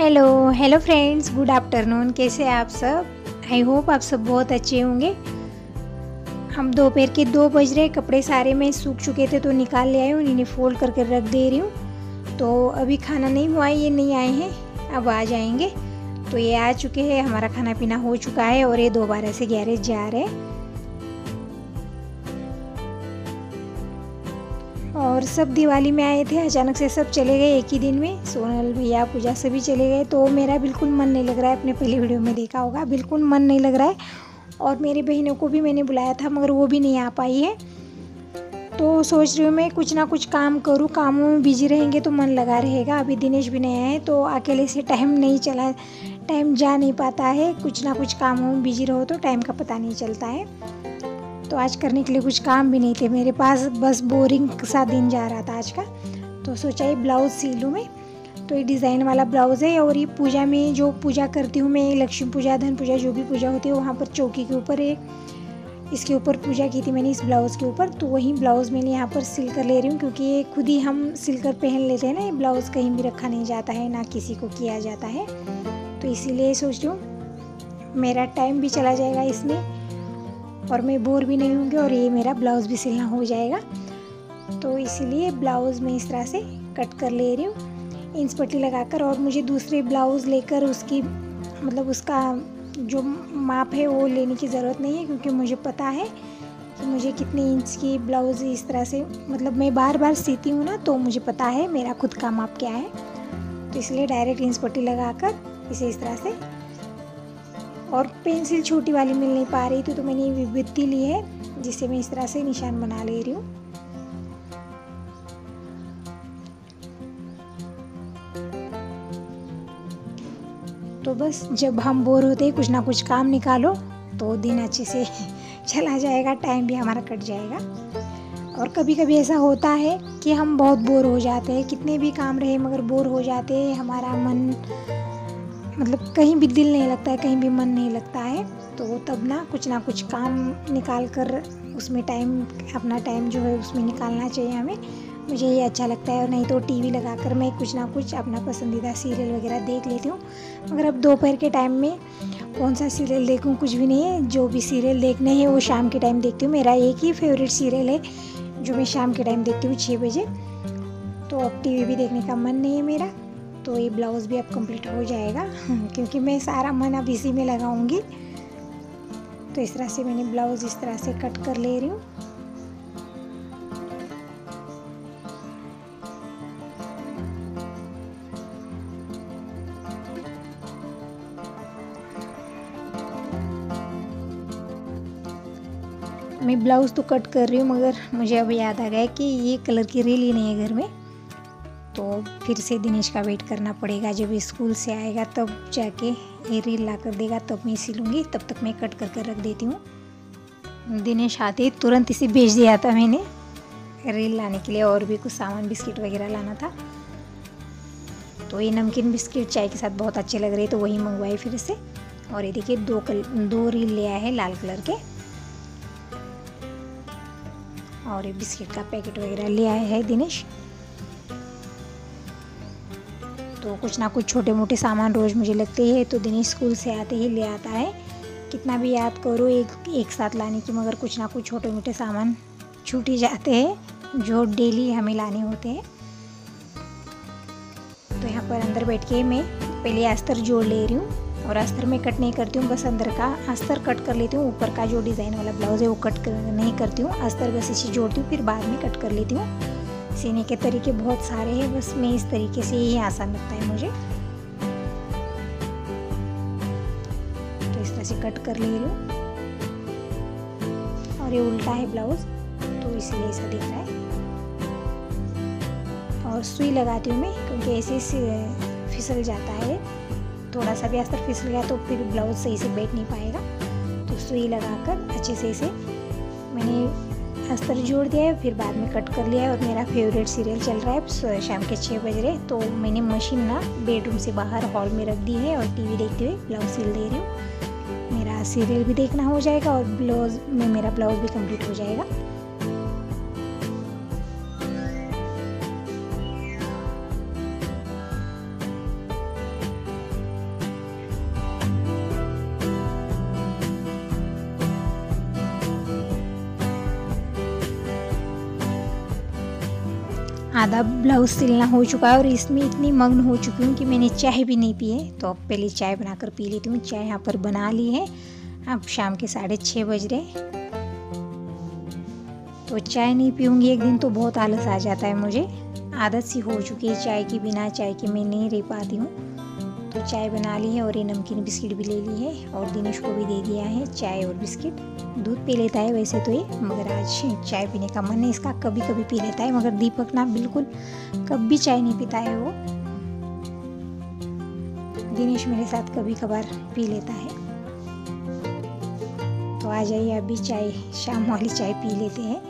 Hello hello friends, good afternoon. कैसे हैं आप सब? आई होप आप सब बहुत अच्छे होंगे। हम दोपहर के 2 बज रहे, कपड़े सारे में सूख चुके थे तो निकाल ले आई हूँ, इन्हें फोल्ड करके रख दे रही हूँ। तो अभी खाना नहीं हुआ, ये नहीं आए हैं, अब आ जाएंगे। तो ये आ चुके हैं, हमारा खाना पीना हो चुका है और ये दोबारा से गैरेज जा रहे हैं। और सब दिवाली में आए थे, अचानक से सब चले गए एक ही दिन में। सोनल भैया, पूजा सभी चले गए, तो मेरा बिल्कुल मन नहीं लग रहा है। अपने पहले वीडियो में देखा होगा, बिल्कुल मन नहीं लग रहा है। और मेरी बहनों को भी मैंने बुलाया था मगर वो भी नहीं आ पाई है। तो सोच रही हूँ मैं कुछ ना कुछ काम करूँ, कामों में बिजी रहेंगे तो मन लगा रहेगा। अभी दिनेश भी नहीं आए तो अकेले से टाइम नहीं चला, टाइम जा नहीं पाता है। कुछ ना कुछ कामों में बिजी रहो तो टाइम का पता नहीं चलता है। तो आज करने के लिए कुछ काम भी नहीं थे मेरे पास, बस बोरिंग सा दिन जा रहा था आज का। तो सोचा ये ब्लाउज़ सी लूँ मैं। तो ये डिज़ाइन वाला ब्लाउज़ है और ये पूजा में जो पूजा करती हूँ मैं, लक्ष्मी पूजा, धन पूजा, जो भी पूजा होती है वहाँ पर चौकी के ऊपर इसके ऊपर पूजा की थी मैंने, इस ब्लाउज़ के ऊपर। तो वही ब्लाउज़ मैंने यहाँ पर सिल कर ले रही हूँ, क्योंकि ये खुद ही हम सिल कर पहन लेते हैं ना। ये ब्लाउज़ कहीं भी रखा नहीं जाता है, ना किसी को किया जाता है। तो इसीलिए सोच रही हूँ मेरा टाइम भी चला जाएगा इसमें और मैं बोर भी नहीं होंगी, और ये मेरा ब्लाउज़ भी सिलना हो जाएगा। तो इसीलिए ब्लाउज़ मैं इस तरह से कट कर ले रही हूँ इंच पट्टी लगाकर। और मुझे दूसरे ब्लाउज़ लेकर उसकी मतलब उसका जो माप है वो लेने की ज़रूरत नहीं है, क्योंकि मुझे पता है कि मुझे कितने इंच की ब्लाउज़ इस तरह से, मतलब मैं बार बार सीती हूँ ना, तो मुझे पता है मेरा खुद का माप क्या है। तो इसलिए डायरेक्ट इंच पट्टी लगाकर इसे इस तरह से, और पेंसिल छोटी वाली मिल नहीं पा रही थी तो मैंने ये विभूति ली है, जिसे मैं इस तरह से निशान बना ले रही हूँ। तो बस जब हम बोर होते हैं, कुछ ना कुछ काम निकालो तो दिन अच्छे से चला जाएगा, टाइम भी हमारा कट जाएगा। और कभी कभी ऐसा होता है कि हम बहुत बोर हो जाते हैं, कितने भी काम रहे मगर बोर हो जाते हैं। हमारा मन मतलब कहीं भी दिल नहीं लगता है, कहीं भी मन नहीं लगता है। तो तब ना कुछ काम निकाल कर उसमें टाइम, अपना टाइम जो है उसमें निकालना चाहिए हमें। मुझे ये अच्छा लगता है। और नहीं तो टीवी लगाकर मैं कुछ ना कुछ अपना पसंदीदा सीरियल वगैरह देख लेती हूँ। मगर अब दोपहर के टाइम में कौन सा सीरियल देखूँ, कुछ भी नहीं है। जो भी सीरियल देखने हैं वो शाम के टाइम देखती हूँ। मेरा एक ही फेवरेट सीरियल है जो मैं शाम के टाइम देखती हूँ 6 बजे। तो अब टीवी भी देखने का मन नहीं है मेरा। तो ये ब्लाउज़ भी अब कंप्लीट हो जाएगा क्योंकि मैं सारा मन अब इसी में लगाऊंगी। तो इस तरह से मैंने ब्लाउज़ इस तरह से कट कर ले रही हूँ। मैं ब्लाउज़ तो कट कर रही हूँ, मगर मुझे अब याद आ गया कि ये कलर की रील ही नहीं है घर में। तो फिर से दिनेश का वेट करना पड़ेगा, जब स्कूल से आएगा तब जाके ये रील ला कर देगा, तब मैं सिलूँगी। तब तक मैं कट कर रख देती हूँ। दिनेश आते ही तुरंत इसे भेज दिया था मैंने रील लाने के लिए, और भी कुछ सामान, बिस्किट वगैरह लाना था। तो ये नमकीन बिस्किट चाय के साथ बहुत अच्छे लग रहे, तो वही मंगवाए फिर से। और ये देखिए दो रील ले आया है लाल कलर के, और ये बिस्किट का पैकेट वगैरह ले आया है दिनेश। तो कुछ ना कुछ छोटे मोटे सामान रोज़ मुझे लगते हैं, तो दिनेश स्कूल से आते ही ले आता है। कितना भी याद करो एक साथ लाने की, मगर कुछ ना कुछ छोटे मोटे सामान छूट ही जाते हैं जो डेली हमें लाने होते हैं। तो यहाँ पर अंदर बैठ के मैं पहले अस्तर जोड़ ले रही हूँ। और अस्तर में कट नहीं करती हूँ, बस अंदर का अस्तर कट कर लेती हूँ। ऊपर का जो डिज़ाइन वाला ब्लाउज़ है वो कट नहीं करती हूँ, अस्तर बस इसे जोड़ती हूँ, फिर बाद में कट कर लेती हूँ। सीने के तरीके बहुत सारे हैं, बस मैं इस तरीके से ही आसान लगता है मुझे। तो इस तरह से कट कर ले रही हूँ। और ये उल्टा है ब्लाउज़, तो इसलिए ऐसा दिख रहा है। और सुई लगाती हूँ मैं, क्योंकि ऐसे फिसल जाता है। थोड़ा सा भी अस्तर फिसल गया तो फिर ब्लाउज़ सही से बैठ नहीं पाएगा। तो सुई लगाकर अच्छे से इसे मैंने अस्तर जोड़ दिया है, फिर बाद में कट कर लिया है। और मेरा फेवरेट सीरियल चल रहा है, शाम के 6 बज रहे, तो मैंने मशीन ना बेडरूम से बाहर हॉल में रख दी है और टीवी देखते हुए ब्लाउज़ सिल दे रही हूँ। मेरा सीरियल भी देखना हो जाएगा और ब्लाउज़ में मेरा ब्लाउज़ भी कंप्लीट हो जाएगा। आधा ब्लाउज़ सिलना हो चुका है और इसमें इतनी मग्न हो चुकी हूँ कि मैंने चाय भी नहीं पी है। तो अब पहले चाय बनाकर पी लेती हूँ। चाय यहाँ पर बना ली है। अब शाम के 6:30 बज रहे। तो चाय नहीं पीऊँगी एक दिन तो बहुत आलस आ जाता है मुझे। आदत सी हो चुकी है चाय की, बिना चाय के मैं नहीं रह पाती हूँ। तो चाय बना ली है और ये नमकीन बिस्किट भी ले ली है और दिनेश को भी दे दिया है चाय और बिस्किट। दूध पी लेता है वैसे तो ये, मगर आज चाय पीने का मन है इसका। कभी कभी पी लेता है, मगर दीपक ना बिल्कुल कभी चाय नहीं पीता है वो। दिनेश मेरे साथ कभी कभार पी लेता है। तो आ जाइए अभी चाय, शाम वाली चाय पी लेते हैं।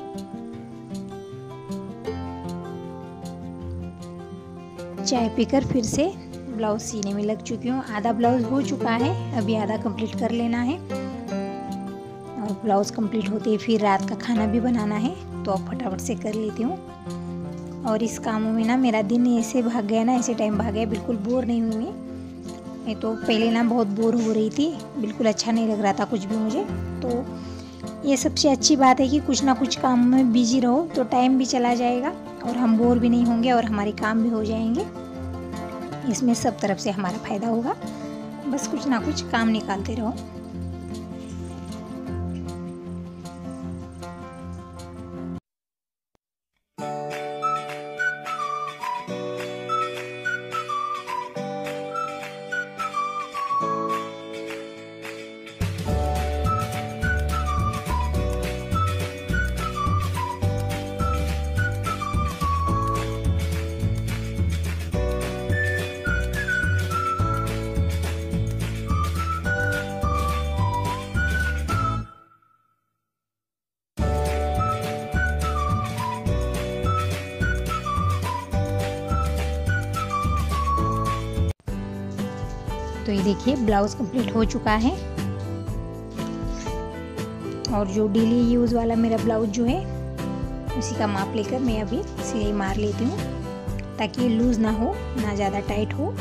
चाय पीकर फिर से ब्लाउज सीने में लग चुकी हूँ। आधा ब्लाउज हो चुका है, अभी आधा कंप्लीट कर लेना है और ब्लाउज कंप्लीट होते ही फिर रात का खाना भी बनाना है। तो अब फटाफट से कर लेती हूँ। और इस कामों में ना मेरा दिन ऐसे भाग गया ना, ऐसे टाइम भाग गया, बिल्कुल बोर नहीं हुई मैं। तो पहले ना बहुत बोर हो रही थी, बिल्कुल अच्छा नहीं लग रहा था कुछ भी मुझे। तो ये सबसे अच्छी बात है कि कुछ ना कुछ काम में बिजी रहो तो टाइम भी चला जाएगा और हम बोर भी नहीं होंगे और हमारे काम भी हो जाएंगे। इसमें सब तरफ से हमारा फायदा होगा। बस कुछ ना कुछ काम निकालते रहो। तो ये देखिए ब्लाउज कंप्लीट हो चुका है। और जो डेली यूज़ वाला मेरा ब्लाउज जो है उसी का माप लेकर मैं अभी सिलाई मार लेती हूँ ताकि लूज़ ना हो, ना ज़्यादा टाइट हो।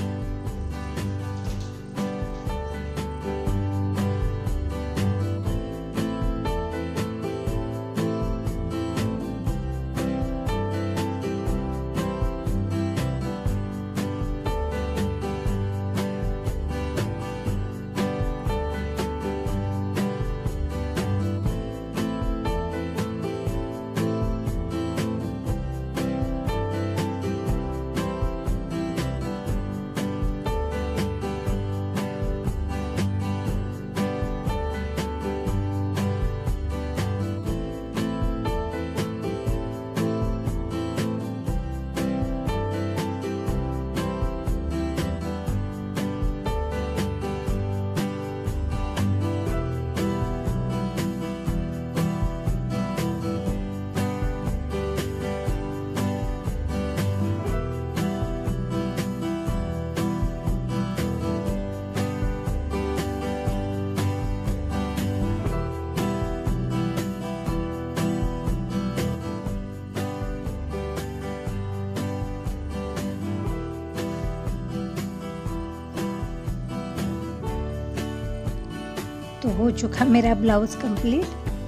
तो हो चुका मेरा ब्लाउज कंप्लीट।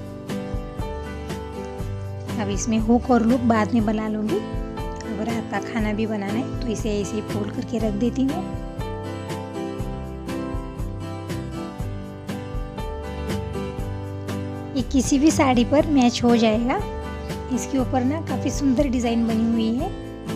अब इसमें हुक और लूप बाद में बना लूँगी। अब रात का खाना भी बनाना है तो इसे ऐसे ही फोल्ड करके रख देती हूँ। ये किसी भी साड़ी पर मैच हो जाएगा। इसके ऊपर ना काफ़ी सुंदर डिज़ाइन बनी हुई है।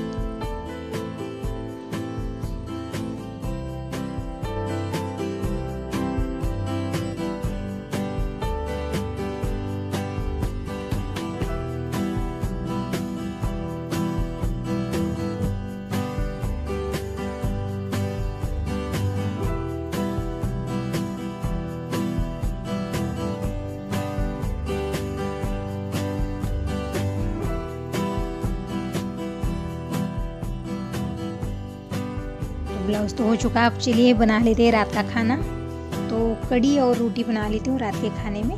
ब्लाउज तो हो चुका। अब चलिए बना लेते हैं रात का खाना। तो कढ़ी और रोटी बना लेती हूँ रात के खाने में।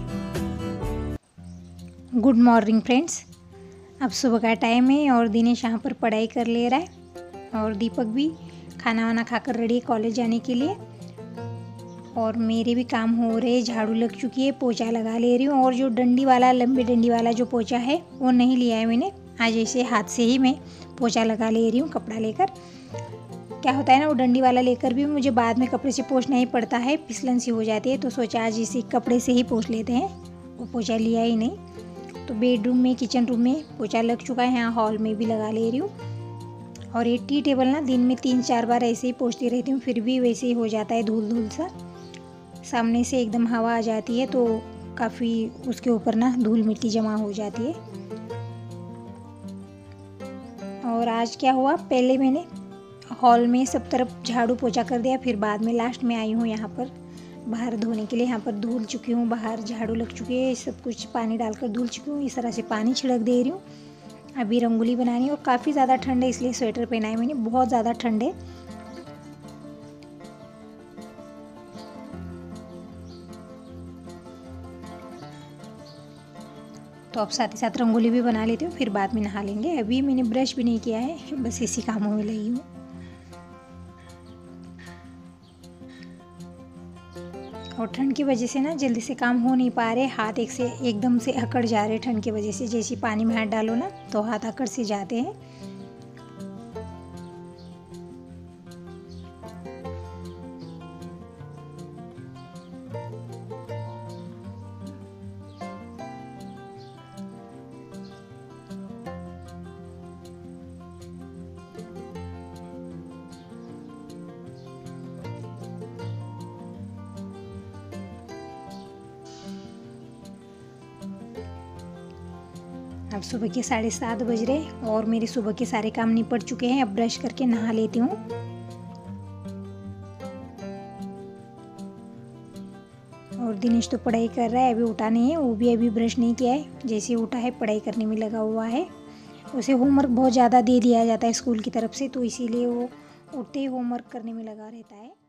Good morning friends. अब सुबह का टाइम है और दिनेश यहाँ पर पढ़ाई कर ले रहा है और दीपक भी खाना वाना खाकर रेडी है कॉलेज जाने के लिए। और मेरे भी काम हो रहे, झाड़ू लग चुकी है, पोछा लगा ले रही हूँ। और जो डंडी वाला, लंबी डंडी वाला जो पोछा है वो नहीं लिया है मैंने, आज ऐसे हाथ से ही मैं पोछा लगा ले रही हूँ कपड़ा लेकर। क्या होता है ना, वो डंडी वाला लेकर भी मुझे बाद में कपड़े से पोंछना ही पड़ता है, फिसलन सी हो जाती है। तो सोचा आज इसी कपड़े से ही पोंछ लेते हैं, वो पोछा लिया ही नहीं। तो बेडरूम में, किचन रूम में पोछा लग चुका है, यहाँ हॉल में भी लगा ले रही हूँ। और ये टी टेबल ना दिन में 3-4 बार ऐसे ही पोंछती रहती हूँ, फिर भी वैसे ही हो जाता है धूल धूल सा। सामने से एकदम हवा आ जाती है तो काफ़ी उसके ऊपर ना धूल मिट्टी जमा हो जाती है। और आज क्या हुआ, पहले मैंने हॉल में सब तरफ झाड़ू पोछा कर दिया, फिर बाद में लास्ट में आई हूँ यहाँ पर बाहर धोने के लिए। यहाँ पर धुल चुकी हूँ, बाहर झाड़ू लग चुकी है, सब कुछ पानी डालकर धुल चुकी हूँ। इस तरह से पानी छिड़क दे रही हूँ। अभी रंगोली बनानी है और काफ़ी ज़्यादा ठंड है, इसलिए स्वेटर पहना है मैंने, बहुत ज़्यादा ठंड है। तो अब साथ ही साथ रंगोली भी बना लेती हूँ, फिर बाद में नहा लेंगे। अभी मैंने ब्रश भी नहीं किया है, बस इसी कामों में लगी हूँ। और ठंड की वजह से ना जल्दी से काम हो नहीं पा रहे, हाथ एकदम से अकड़ जा रहे ठंड की वजह से। जैसे पानी में हाथ डालो ना तो हाथ अकड़ से जाते हैं। अब सुबह के 7:30 बज रहे और मेरे सुबह के सारे काम निपट चुके हैं। अब ब्रश करके नहा लेती हूँ। और दिनेश तो पढ़ाई कर रहा है, अभी उठा नहीं है, वो भी अभी ब्रश नहीं किया है। जैसे उठा है पढ़ाई करने में लगा हुआ है। उसे होमवर्क बहुत ज़्यादा दे दिया जाता है स्कूल की तरफ से, तो इसीलिए वो उठते ही होमवर्क करने में लगा रहता है।